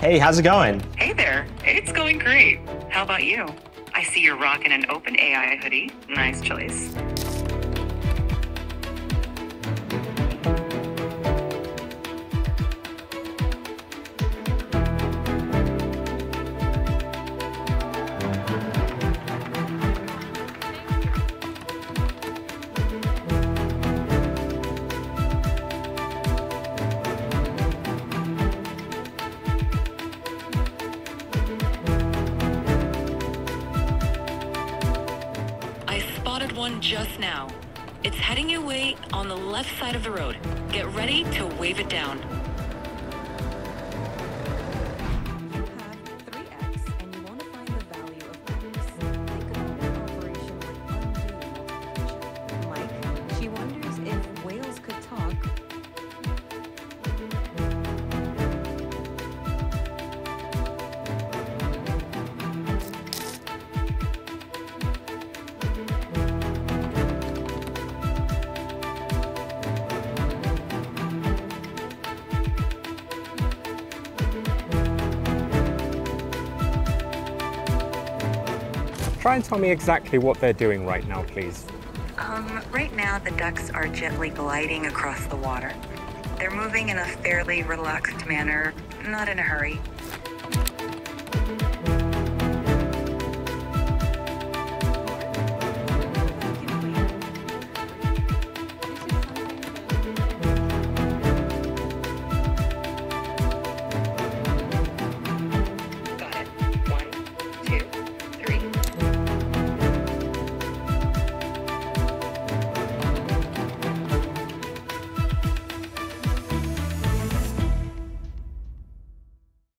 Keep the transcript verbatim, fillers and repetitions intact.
Hey, how's it going? Hey there, it's going great. How about you? I see you're rocking an open A I hoodie. Nice choice. One just now. It's heading your way on the left side of the road. Get ready to wave it down. You have three x and you want to find the value of x. Think about an operation like undo multiplication. Mike, she wonders if whales could talk. Try and tell me exactly what they're doing right now, please. Um, right now the ducks are gently gliding across the water. They're moving in a fairly relaxed manner, not in a hurry.